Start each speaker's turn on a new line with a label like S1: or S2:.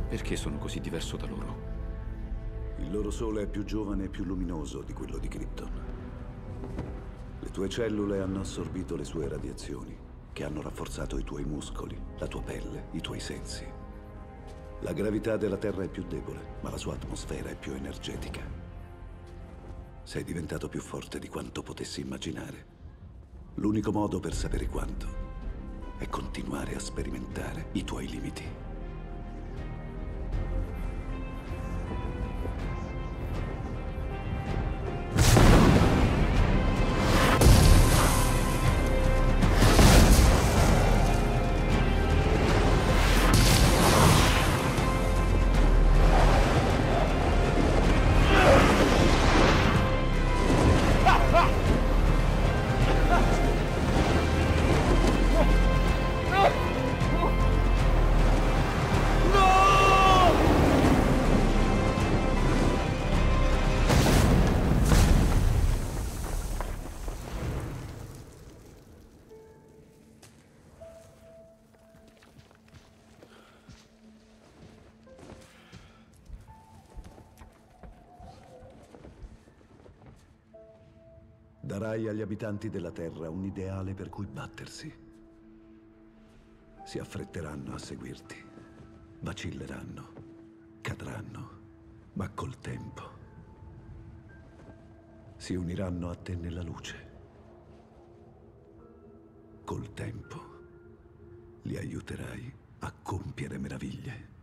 S1: Perché sono così diverso da loro?
S2: Il loro sole è più giovane e più luminoso di quello di Krypton. Le tue cellule hanno assorbito le sue radiazioni, che hanno rafforzato i tuoi muscoli, la tua pelle, i tuoi sensi. La gravità della Terra è più debole, ma la sua atmosfera è più energetica. Sei diventato più forte di quanto potessi immaginare. L'unico modo per sapere quanto è continuare a sperimentare i tuoi limiti. Darai agli abitanti della Terra un ideale per cui battersi. Si affretteranno a seguirti, vacilleranno, cadranno, ma col tempo si uniranno a te nella luce. Col tempo li aiuterai a compiere meraviglie.